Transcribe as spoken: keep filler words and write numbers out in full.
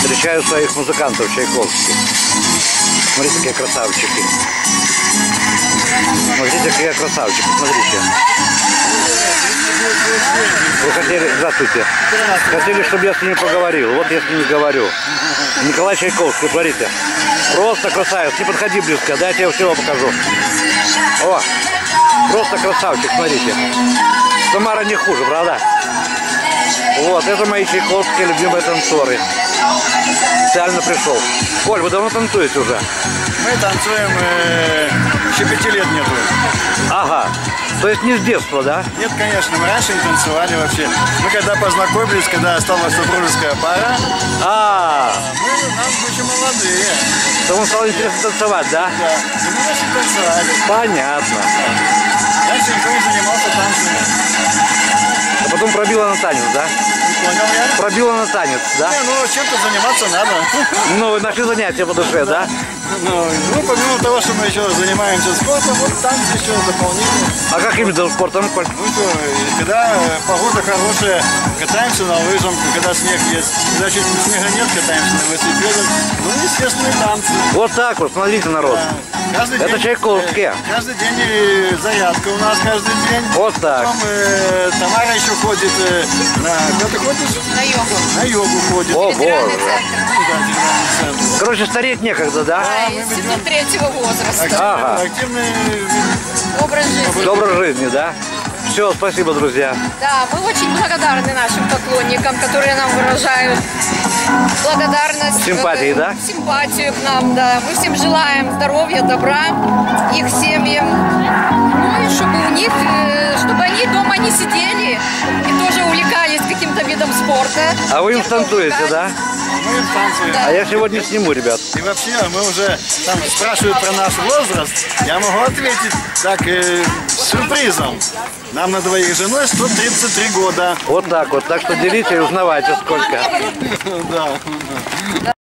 Встречаю своих музыкантов чайковских. Смотрите, какие красавчики. Смотрите, какие красавчики. Смотрите. Вы хотели... Здравствуйте. Хотели, чтобы я с ними поговорил. Вот я с ними говорю. Николай Чайковский, смотрите. Просто красавец. Не подходи близко. Дайте я всего покажу. О! Просто красавчик, смотрите. Самара не хуже, правда? Вот, это мои чайковские любимые танцоры. Специально пришел. Коль, вы давно танцуете уже? Мы танцуем, э, еще пяти лет нету. Ага. То есть не с детства, да? Нет, конечно, мы раньше не танцевали вообще. Мы когда познакомились, когда стала супружеская пара, А, мы нам очень молодые. то вам стало интересно танцевать, да? Да, и мы начали танцевать. Понятно. Раньше никто не занимался танцами. А потом пробила на танец, да? Не понял я? Пробила на танец, да? Не, ну чем-то заниматься надо. Ну, вы нашли занятия по душе, да? Ну, ну, помимо того, что мы еще занимаемся спортом, вот танцы еще дополнительно. А каким видом спортом, Коль? Ну что, когда погода хорошая, катаемся на лыжах, когда снег есть. Когда чуть снега нет, катаемся на велосипедах. Ну, естественные танцы. Вот так вот, смотрите, народ. Да. Каждый Это день, чайковские. э, Каждый день э, зарядка у нас каждый день. Вот так. Потом э, Тамара еще ходит э, на... Куда ты ходишь? На йогу. На йогу ходит. О, Федеральный боже. центр. Да, федеральный центр. Короче, стареть некогда, да? Да, институт третьего возраста. Ага. Активный... Образ жизни. Образ жизни, да? Все, спасибо, друзья. Да, мы очень благодарны нашим поклонникам, которые нам выражают благодарность. Симпатии, э, да? Симпатию к нам, да. Мы всем желаем здоровья, добра, их семьям. Ну и чтобы у них, э, чтобы они дома не сидели и тоже увлекались каким-то видом спорта. А вы им Те, кто танцуете, увлекается. да? Мы в танцуем. Да. А я сегодня сниму, ребят. И вообще, мы уже там спрашивают про наш возраст. Я могу ответить так, э, с сюрпризом. Нам на двоих с женой сто тридцать три года. Вот так вот. Так что делите и узнавайте, сколько. Да.